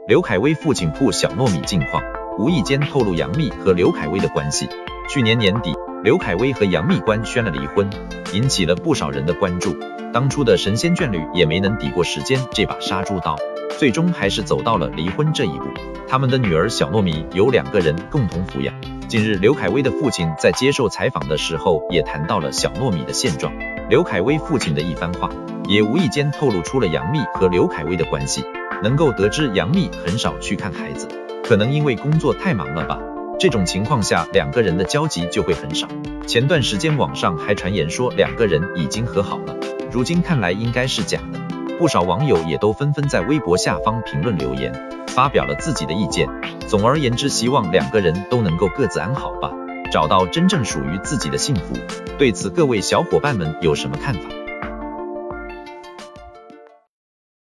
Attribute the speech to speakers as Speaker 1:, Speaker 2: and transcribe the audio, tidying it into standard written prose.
Speaker 1: 刘恺威父亲曝小糯米近况，无意间透露杨幂和刘恺威的关系。去年年底，刘恺威和杨幂官宣了离婚，引起了不少人的关注。当初的神仙眷侣也没能抵过时间这把杀猪刀，最终还是走到了离婚这一步。他们的女儿小糯米由2个人共同抚养。近日，刘恺威的父亲在接受采访的时候也谈到了小糯米的现状。刘恺威父亲的一番话，也无意间透露出了杨幂和刘恺威的关系。能够得知杨幂很少去看孩子，可能因为工作太忙了吧。这种情况下，2个人的交集就会很少。前段时间网上还传言说2个人已经和好了，如今看来应该是假的。不少网友也都纷纷在微博下方评论留言，发表了自己的意见。总而言之，希望2个人都能够各自安好吧，找到真正属于自己的幸福。对此，各位小伙伴们有什么看法？